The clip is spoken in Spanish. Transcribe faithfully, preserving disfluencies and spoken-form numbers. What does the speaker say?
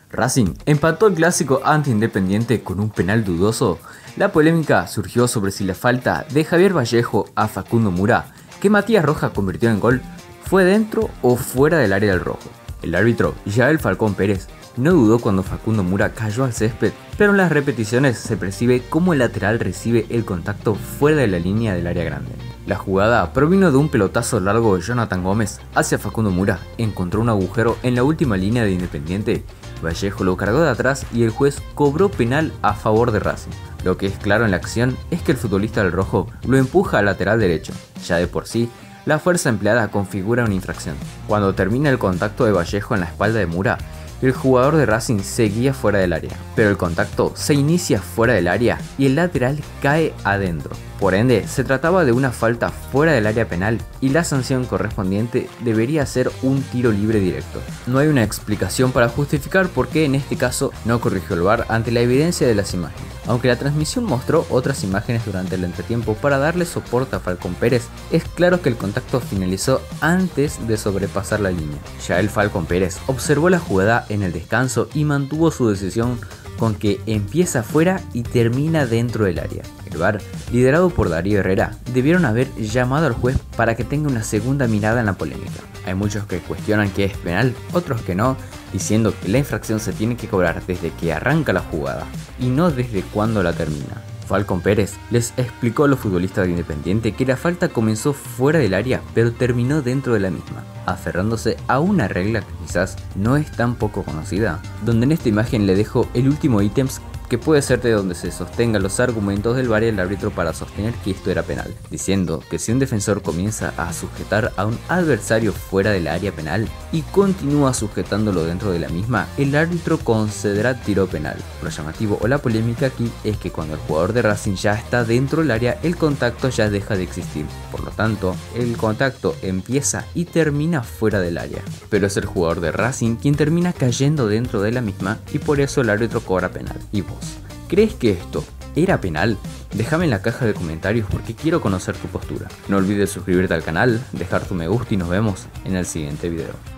Racing empató el clásico ante Independiente con un penal dudoso. La polémica surgió sobre si la falta de Javier Vallejo a Facundo Mura, que Matías Rojas convirtió en gol, fue dentro o fuera del área del rojo. El árbitro, Yael Falcón Pérez, no dudó cuando Facundo Mura cayó al césped, pero en las repeticiones se percibe cómo el lateral recibe el contacto fuera de la línea del área grande. La jugada provino de un pelotazo largo de Jonathan Gómez hacia Facundo Mura, encontró un agujero en la última línea de Independiente. Vallejo lo cargó de atrás y el juez cobró penal a favor de Racing. Lo que es claro en la acción es que el futbolista del rojo lo empuja al lateral derecho. Ya de por sí, la fuerza empleada configura una infracción. Cuando termina el contacto de Vallejo en la espalda de Mura, el jugador de Racing seguía fuera del área, pero el contacto se inicia fuera del área y el lateral cae adentro. Por ende, se trataba de una falta fuera del área penal y la sanción correspondiente debería ser un tiro libre directo. No hay una explicación para justificar por qué en este caso no corrigió el V A R ante la evidencia de las imágenes. Aunque la transmisión mostró otras imágenes durante el entretiempo para darle soporte a Falcón Pérez, es claro que el contacto finalizó antes de sobrepasar la línea. Yael Falcón Pérez observó la jugada en el descanso y mantuvo su decisión con que empieza fuera y termina dentro del área. El V A R, liderado por Darío Herrera, debieron haber llamado al juez para que tenga una segunda mirada en la polémica. Hay muchos que cuestionan que es penal, otros que no, diciendo que la infracción se tiene que cobrar desde que arranca la jugada y no desde cuando la termina. Falcón Pérez les explicó a los futbolistas de Independiente que la falta comenzó fuera del área pero terminó dentro de la misma, aferrándose a una regla que quizás no es tan poco conocida, donde en esta imagen le dejo el último ítem que puede ser de donde se sostengan los argumentos del V A R y el árbitro para sostener que esto era penal, diciendo que si un defensor comienza a sujetar a un adversario fuera del área penal y continúa sujetándolo dentro de la misma, el árbitro concederá tiro penal. Lo llamativo o la polémica aquí es que cuando el jugador de Racing ya está dentro del área, el contacto ya deja de existir, por lo tanto, el contacto empieza y termina fuera del área, pero es el jugador de Racing quien termina cayendo dentro de la misma y por eso el árbitro cobra penal. ¿Y vos? ¿Crees que esto era penal? Déjame en la caja de comentarios porque quiero conocer tu postura. No olvides suscribirte al canal, dejar tu me gusta y nos vemos en el siguiente video.